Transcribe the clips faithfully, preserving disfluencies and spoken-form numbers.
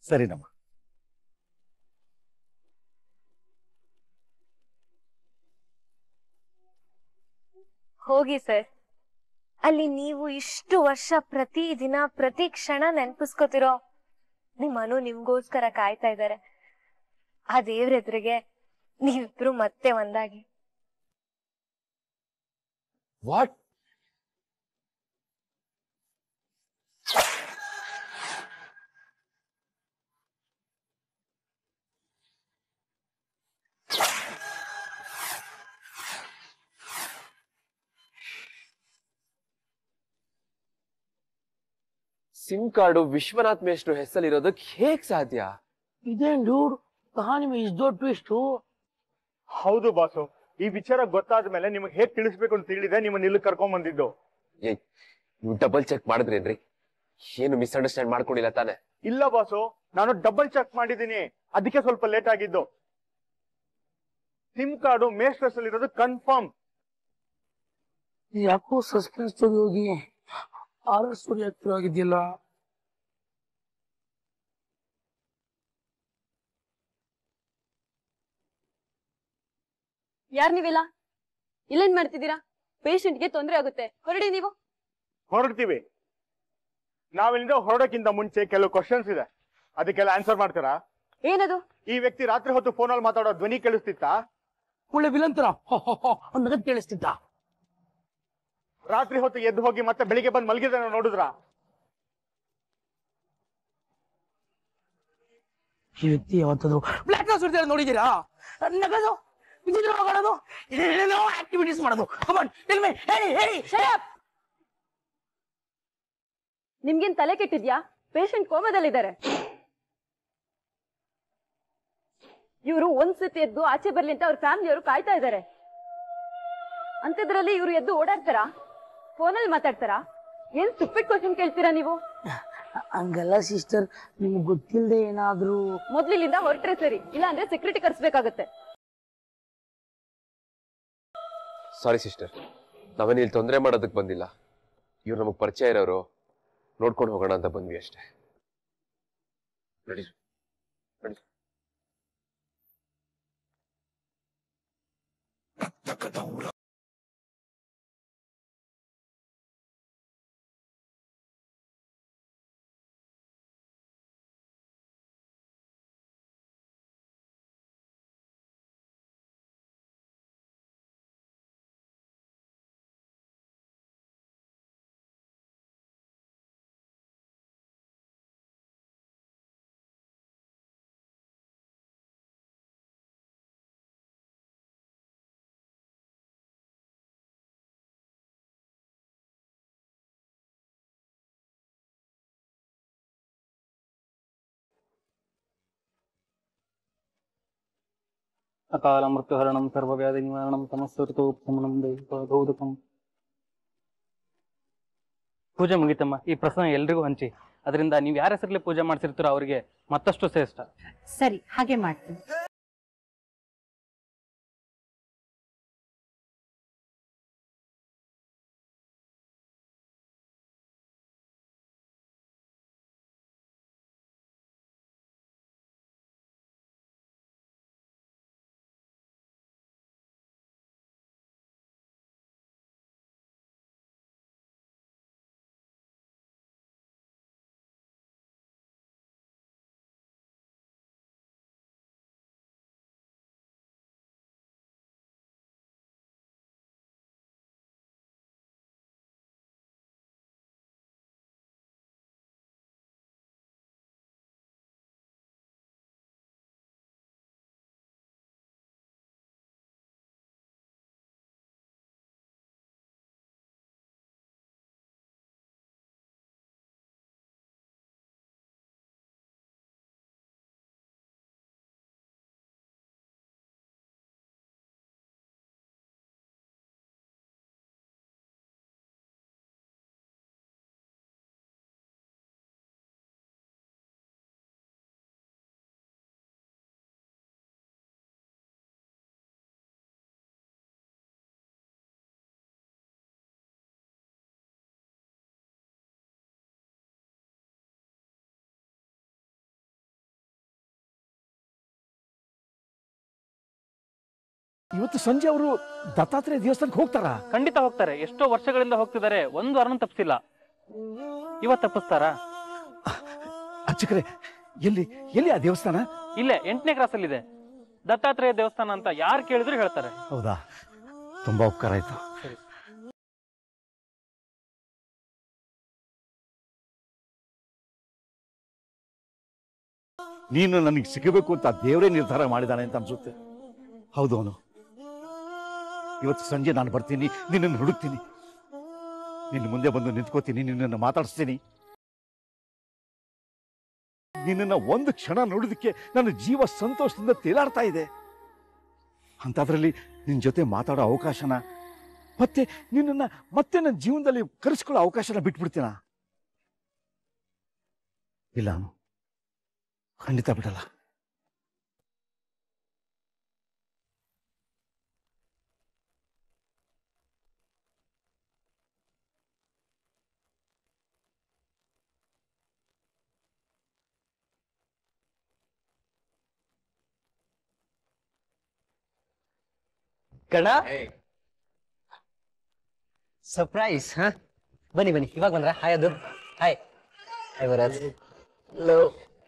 ಸರಿನಮ್ಮ. ಹೋಗಿ ಸರ್. ಅಲ್ಲಿ ನೀವು ಇಷ್ಟು ವರ್ಷ ಪ್ರತಿ ದಿನ ಪ್ರತಿ ಕ್ಷಣ ನೆನಪಿಸ್ಕೋತಿರೋ ನಿಮ್ ಅನು ನಿಮ್ಗೋಸ್ಕರ ಕಾಯ್ತಾ ಇದ್ದಾರೆ. ಆ ದೇವ್ರ ಎದುರಿಗೆ ನೀವಿಬ್ರು ಮತ್ತೆ ಒಂದಾಗಿ. ವಾಟ್? ಸಿಮ್ ಕಾರ್ಡು ವಿಶ್ವನಾಥ್ ಮೇಷ್ಟ್ರು ಹೆಸರಿರೋದಕ್ಕೆ ಹೇಗ್ ಸಾಧ್ಯ? ಇದೇನ್ ಡೂಡ್ ಕಹಾನಿ ಮೇ ಇಸ್ ದೊಡ್ಡ ಟ್ವಿಸ್ಟ್. ಹೌದು ಬಾಸು, ಈ ವಿಚಾರ ಗೊತ್ತಾದ ಮೇಲೆ ನಿಮಗೆ ಹೇಗ್ ತಿಳಿಸ್ಬೇಕು ಅಂತ ತಿಳಿದೆ ನಿಮ್ಮನ್ನ ಇಲ್ಲಿ ಕರ್ಕೊಂಡ್ ಬಂದಿದ್ದು. ಏಯ್, ನೀವು ಡಬಲ್ ಚೆಕ್ ಮಾಡಿದ್ರೇನ್ರಿ? ಏನು ಮಿಸ್ಅಂಡರ್ಸ್ಟ್ಯಾಂಡ್ ಮಾಡ್ಕೊಂಡಿಲ್ಲ ತಾನೆ? ಇಲ್ಲ ಬಾಸು, ನಾನು ಡಬಲ್ ಚೆಕ್ ಮಾಡಿದ್ದೀನಿ, ಅದಕ್ಕೆ ಸ್ವಲ್ಪ ಲೇಟ್ ಆಗಿದ್ದು. ಸಿಮ್ ಕಾರ್ಡು ಮೇಸ್ಟ್ರಸ್ ಅಲ್ಲಿ ಇರೋದು ಕನ್ಫರ್ಮ್. ಯಾಕೋ ಸಸ್ಪೆನ್ಸ್ ಸ್ಟೋರಿ ಹೋಗಿ ಆರ್ ಸ್ಟೋರಿ ಆಗ್ತಿರೋ ಆಗಿದೆಯಲ್ಲ. ಯಾರ್ ನೀವೆಲ್ಲ ಇಲ್ಲೇನ್ ಮಾಡ್ತಿದ್ದೀರಾ? ಪೇಷಂಟ್ಗೆ ತೊಂದರೆ ಆಗುತ್ತೆ, ಹೊರಡಿ ನೀವು. ಹೊರಡ್ತೀವಿ. ನಾವಿಲ್ಲಿಂದ ಹೊರಡಕ್ಕಿಂತ ಮುಂಚೆ ಕೆಲವು ಕ್ವಶನ್ಸ್ ಇದೆ, ಅದಕ್ಕೆಲ್ಲ ಆನ್ಸರ್ ಮಾಡ್ತೀರಾ? ಏನದು? ಈ ವ್ಯಕ್ತಿ ರಾತ್ರಿ ಹೊತ್ತು ಫೋನಲ್ಲಿ ಮಾತಾಡೋ ಧ್ವನಿ ಕೇಳಿಸ್ತಿತ್ತಾ? ಒಳ್ಳೆ ವಿಲಂತರ ನಗದ್ ಕೇಳಿಸ್ತಿದ್ದ. ರಾತ್ರಿ ಹೊತ್ತು ಎದ್ದು ಹೋಗಿ ಮತ್ತೆ ಬೆಳಿಗ್ಗೆ ಬಂದು ಮಲಗಿದ ನೋಡಿದ್ರ? ಈ ವ್ಯಕ್ತಿ ಯಾವತ್ತಾದ್ರು ಬ್ಲಾಕ್ ನ ಸುಡ್ತಾರೆ ನೋಡಿದ್ದೀರಾ? ನಗದು ಮಾಡೋದು ಏನೇನೋ ಆಕ್ಟಿವಿಟೀಸ್ ಮಾಡೋದು. ನಿಮ್ಗೇನ್ ತಲೆ ಕೆಟ್ಟಿದ್ಯಾ? ಪೇಷಂಟ್ ಕೋಮದಲ್ಲಿದ್ದಾರೆ. ಇವರು ಒಂದ್ಸತಿ ಎದ್ದು ಆಚೆ ಬರ್ಲಿ ಅಂತ ಅವ್ರ ಫ್ಯಾಮಿಲಿಯವರು ಕಾಯ್ತಾ ಇದ್ದಾರೆ. ಅಂಥದ್ರಲ್ಲಿ ಇವರು ಎದ್ದು ಓಡಾಡ್ತಾರಾ? ಫೋನಲ್ಲಿ ಮಾತಾಡ್ತಾರಾ? ಏನ್ ಸ್ಟುಪಿಡ್ ಕ್ವಶನ್ ಕೇಳ್ತೀರಾ ನೀವು? ಹಂಗಲ್ಲ ಸಿಸ್ಟರ್, ನಿಮ್ಗೆ ಗೊತ್ತಿಲ್ಲದೆ ಏನಾದ್ರೂ ಮೊದ್ಲಿಲ್ಲಿಂದ ಹೊರಟ್ರೆ ಸರಿ, ಇಲ್ಲ ಅಂದ್ರೆ ಸೆಕ್ಯೂರಿಟಿ ಕರ್ಸ್ಬೇಕಾಗತ್ತೆ. ಸಾರಿ ಸಿಸ್ಟರ್, ನಾವೇನು ಇಲ್ಲಿ ತೊಂದರೆ ಮಾಡೋದಕ್ಕೆ ಬಂದಿಲ್ಲ. ಇವ್ರು ನಮಗ್ ಪರಿಚಯ ಇರೋರು, ನೋಡ್ಕೊಂಡು ಹೋಗೋಣ ಅಂತ ಬಂದ್ವಿ ಅಷ್ಟೇ. ನಡಿ ನಡಿ. ಅಕಾಲ ಮೃತ್ಯುಹರಣಂ ಸರ್ವವ್ಯಾಧಿ ನಿವಾರಣಂ ತಮಸ್ಸೃತೋಪಶಮನಂ ದೈವೋದಕಂ. ಪೂಜೆ ಮುಗಿತಮ್ಮ. ಈ ಪ್ರಸನ್ನ ಎಲ್ರಿಗೂ ಹಂಚಿ, ಅದರಿಂದ ನೀವು ಯಾರ ಹೆಸರಲ್ಲಿ ಪೂಜೆ ಮಾಡ್ಸಿರ್ತೀರೋ ಅವರಿಗೆ ಮತ್ತಷ್ಟು ಶ್ರೇಷ್ಠ. ಸರಿ, ಹಾಗೆ ಮಾಡ್ತೀನಿ. ಇವತ್ತು ಸಂಜೆ ಅವರು ದತ್ತಾತ್ರೇಯ ದೇವಸ್ಥಾನಕ್ಕೆ ಹೋಗ್ತಾರಾ? ಖಂಡಿತ ಹೋಗ್ತಾರೆ. ಎಷ್ಟೋ ವರ್ಷಗಳಿಂದ ಹೋಗ್ತಿದ್ದಾರೆ, ಒಂದು ವಾರನೂ ತಪ್ಪಿಸಿಲ್ಲ. ಇವತ್ತು ತಪ್ಪಿಸ್ತಾರಾ? ಅಚ್ಚಕರೆ, ಎಲ್ಲಿ ಎಲ್ಲಿ ಆ ದೇವಸ್ಥಾನ? ಇಲ್ಲೇ ಎಂಟನೇ ಕ್ರಾಸ್ ಅಲ್ಲಿ ಇದೆ ದತ್ತಾತ್ರೇಯ ದೇವಸ್ಥಾನ ಅಂತ. ಯಾರು ಕೇಳಿದ್ರು ಹೇಳ್ತಾರೆ. ಹೌದಾ? ತುಂಬಾ ಉಪಕಾರ ಆಯ್ತು. ನೀನು ನನಗೆ ಸಿಗಬೇಕು ಅಂತ ದೇವರೇ ನಿರ್ಧಾರ ಮಾಡಿದಾನೆ ಅಂತ ಅನ್ಸುತ್ತೆ. ಹೌದು, ಅವನು ಇವತ್ತು ಸಂಜೆ ನಾನು ಬರ್ತೀನಿ, ನಿನ್ನನ್ನು ಹುಡುಕ್ತೀನಿ, ನಿನ್ನ ಮುಂದೆ ಬಂದು ನಿಂತ್ಕೋತೀನಿ, ನಿನ್ನನ್ನು ಮಾತಾಡಿಸ್ತೀನಿ. ನಿನ್ನನ್ನು ಒಂದು ಕ್ಷಣ ನೋಡೋದಕ್ಕೆ ನನ್ನ ಜೀವ ಸಂತೋಷದಿಂದ ತೇಲಾಡ್ತಾ ಇದೆ. ಅಂಥದ್ರಲ್ಲಿ ನಿನ್ನ ಜೊತೆ ಮಾತಾಡೋ ಅವಕಾಶನ ಮತ್ತೆ ನಿನ್ನನ್ನ ಮತ್ತೆ ನನ್ನ ಜೀವನದಲ್ಲಿ ಕರೆಸ್ಕೊಳ್ಳೋ ಅವಕಾಶನ ಬಿಟ್ಬಿಡ್ತೀನ? ಇಲ್ಲ, ಖಂಡಿತ ಬಿಡಲ್ಲ. ಕಣ ಸರ್ಪ್ರೈಸ್. ಹಾ, ಬನ್ನಿ ಬನ್ನಿ. ಇವಾಗ ಬಂದ್ರ? ಹಾಯ್ ಅದು. ಹಾಯ್ ಹಾಯ್ ವರಾಜ್. ಹಲೋ.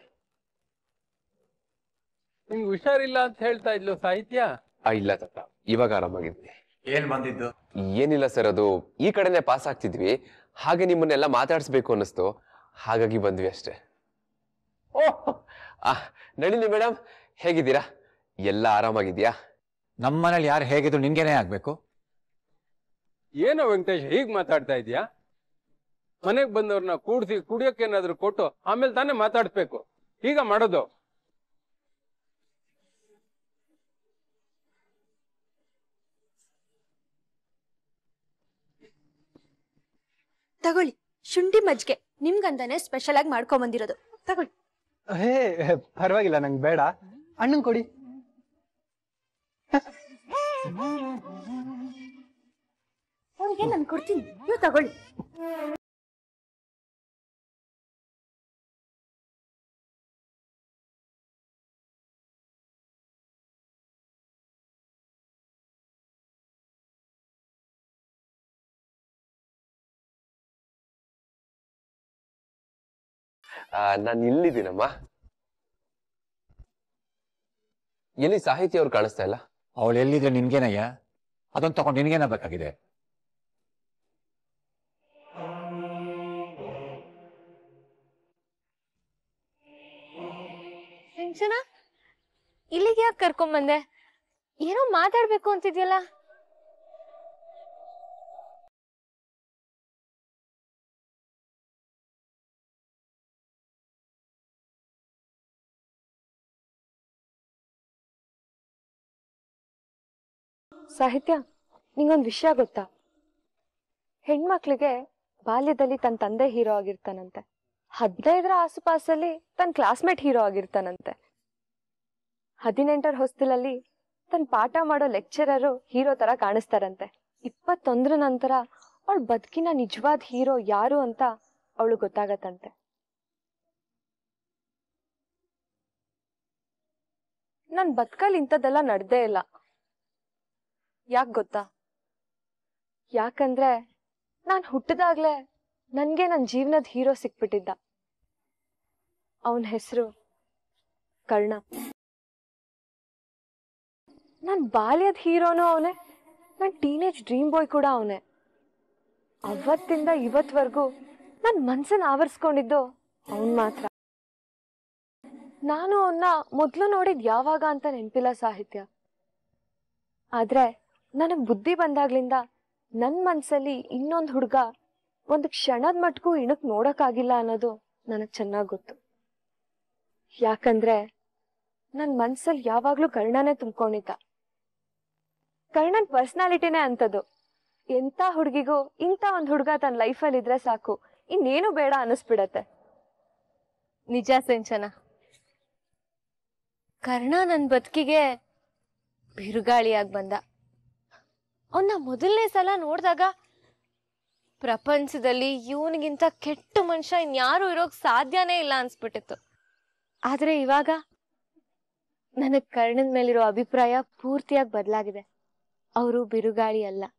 ನಿಮ್ಗೆ ಹುಷಾರಿಲ್ಲ ಅಂತ ಹೇಳ್ತಾ ಇದ್ಲು ಸಾಹಿತ್ಯ? ಇಲ್ಲ ತಾತ, ಇವಾಗ ಆರಾಮಾಗಿದ್ವಿ. ಏನ್ ಬಂದಿದ್ದು? ಏನಿಲ್ಲ ಸರ್, ಅದು ಈ ಕಡೆನೆ ಪಾಸ್ ಆಗ್ತಿದ್ವಿ, ಹಾಗೆ ನಿಮ್ಮನ್ನೆಲ್ಲ ಮಾತಾಡಿಸ್ಬೇಕು ಅನ್ನಿಸ್ತು, ಹಾಗಾಗಿ ಬಂದ್ವಿ ಅಷ್ಟೇ. ಓಹ್, ನಳಿನಿ ಮೇಡಮ್ ಹೇಗಿದ್ದೀರಾ? ಎಲ್ಲ ಆರಾಮಾಗಿದ್ಯಾ? ನಮ್ಮನೇಲಿ ಯಾರು ಹೇಗಿದ್ರು ನಿನ್ಗೇನೆ ಆಗ್ಬೇಕು? ಏನೋ ವೆಂಕಟೇಶ್ ಹೀಗ್ ಮಾತಾಡ್ತಾ ಇದೀಯಾ? ಮನೆಗ್ ಬಂದವ್ರನ್ನ ಕೂಡ್ಸಿ ಕುಡಿಯೋಕೇನಾದ್ರು ಕೊಟ್ಟು ಆಮೇಲೆ ತಾನೇ ಮಾತಾಡ್ಬೇಕು. ಈಗ ಮಾಡೋದು? ತಗೊಳ್ಳಿ, ಶುಂಠಿ ಮಜ್ಜಿಗೆ ನಿಮ್ಗಂತಾನೆ ಸ್ಪೆಷಲ್ ಆಗಿ ಮಾಡ್ಕೊಂಡ್ ಬಂದಿರೋದು. ತಗೊಳ್ಳಿ. ಹೇ, ಪರವಾಗಿಲ್ಲ, ನಂಗೆ ಬೇಡ. ಅಣ್ಣಂಗ್ ಕೊಡಿ. ಅವ್ರಿಗೆ ನಾನು ಕೊಡ್ತೀನಿ, ನೀವು ತಗೊಳ್ಳಿ. ನಾನು ಇಲ್ಲಿದ್ದೀನಮ್ಮ. ಎಲ್ಲಿ ಸಾಹಿತ್ಯ ಅವ್ರು ಕಾಣಿಸ್ತಾ ಇಲ್ಲ? ಅವಳು ಎಲ್ಲಿದ್ರೆ ನಿನ್ಗೇನಯ್ಯ? ಅದನ್ನ ತಗೊಂಡು ನಿನ್ಗೇನ ಬೇಕಾಗಿದೆ? ಸಿಂಚನ, ಇಲ್ಲಿಗೆ ಯಾಕೆ ಕರ್ಕೊಂಡ್ ಬಂದೆ? ಏನೋ ಮಾತಾಡ್ಬೇಕು ಅಂತಿದ್ಯಲ್ಲ? ಸಾಹಿತ್ಯ, ನಿಂಗೊಂದು ವಿಷಯ ಗೊತ್ತಾ? ಹೆಣ್ಮಕ್ಳಿಗೆ ಬಾಲ್ಯದಲ್ಲಿ ತನ್ನ ತಂದೆ ಹೀರೋ ಆಗಿರ್ತಾನಂತೆ, ಹದಿನೈದರ ಆಸುಪಾಸಲ್ಲಿ ತನ್ನ ಕ್ಲಾಸ್ಮೇಟ್ ಹೀರೋ ಆಗಿರ್ತಾನಂತೆ, ಹದಿನೆಂಟರ ಹೊಸ್ತಿಲಲ್ಲಿ ತನ್ನ ಪಾಠ ಮಾಡೋ ಲೆಕ್ಚರರು ಹೀರೋ ತರ ಕಾಣಿಸ್ತಾರಂತೆ, ಇಪ್ಪತ್ತೊಂದರ ನಂತರ ಅವಳ ಬದುಕಿನ ನಿಜವಾದ ಹೀರೋ ಯಾರು ಅಂತ ಅವಳು ಗೊತ್ತಾಗತ್ತಂತೆ. ನನ್ ಬದುಕಲ್ಲಿ ಇಂಥದ್ದೆಲ್ಲ ನಡ್ದೇ ಇಲ್ಲ. ಯಾಕೆ ಗೊತ್ತಾ? ಯಾಕಂದ್ರೆ ನಾನ್ ಹುಟ್ಟಿದಾಗ್ಲೇ ನನ್ಗೆ ನನ್ ಜೀವನದ ಹೀರೋ ಸಿಕ್ಬಿಟ್ಟಿದ್ದ. ಅವನ ಹೆಸರು ಕರ್ಣ. ನನ್ ಬಾಲ್ಯದ ಹೀರೋನು ಅವನೇ, ನನ್ ಟೀನೇಜ್ ಡ್ರೀಮ್ ಬಾಯ್ ಕೂಡ ಅವನೇ. ಅವತ್ತಿಂದ ಇವತ್ವರೆಗೂ ನನ್ ಮನ್ಸನ್ನ ಆವರಿಸ್ಕೊಂಡಿದ್ದು ಅವನ್ ಮಾತ್ರ. ನಾನು ಅವನ್ನ ಮೊದ್ಲು ನೋಡಿದ್ ಯಾವಾಗ ಅಂತ ನೆನ್ಪಿಲ್ಲ ಸಾಹಿತ್ಯ. ಆದ್ರೆ ನನಗ್ ಬುದ್ಧಿ ಬಂದಾಗ್ಲಿಂದ ನನ್ ಮನ್ಸಲ್ಲಿ ಇನ್ನೊಂದ್ ಹುಡ್ಗ ಒಂದ್ ಕ್ಷಣದ ಮಟ್ಗೂ ಇಣಕ್ ನೋಡಕ್ಕಾಗಿಲ್ಲ ಅನ್ನೋದು ನನಗ್ ಚೆನ್ನಾಗ್ ಗೊತ್ತು. ಯಾಕಂದ್ರೆ ನನ್ ಮನ್ಸಲ್ಲಿ ಯಾವಾಗ್ಲೂ ಕರ್ಣನೇ ತುಂಬ್ಕೊಂಡಿದ್ದ. ಕರ್ಣನ್ ಪರ್ಸನಾಲಿಟಿನೇ ಅಂತದ್ದು. ಎಂತ ಹುಡ್ಗಿಗೂ ಇಂಥ ಒಂದ್ ಹುಡ್ಗ ತನ್ನ ಲೈಫಲ್ಲಿ ಇದ್ರೆ ಸಾಕು, ಇನ್ನೇನು ಬೇಡ ಅನ್ನಿಸ್ಬಿಡತ್ತೆ. ನಿಜ ಸಿಂಚನ, ಕರ್ಣ ನನ್ ಬದುಕಿಗೆ ಬಿರುಗಾಳಿಯಾಗಿ ಬಂದ. ಅವನ್ನ ಮೊದಲನೇ ಸಲ ನೋಡಿದಾಗ ಪ್ರಪಂಚದಲ್ಲಿ ಇವನಿಗಿಂತ ಕೆಟ್ಟ ಮನುಷ್ಯ ಇನ್ಯಾರು ಇರೋಕ್ ಸಾಧ್ಯನೇ ಇಲ್ಲ ಅನ್ಸ್ಬಿಟ್ಟಿತ್ತು. ಆದ್ರೆ ಇವಾಗ ನನಗ್ ಕರ್ಣನ್ ಮೇಲಿರೋ ಅಭಿಪ್ರಾಯ ಪೂರ್ತಿಯಾಗಿ ಬದಲಾಗಿದೆ. ಅವರು ಬಿರುಗಾಳಿ ಅಲ್ಲ,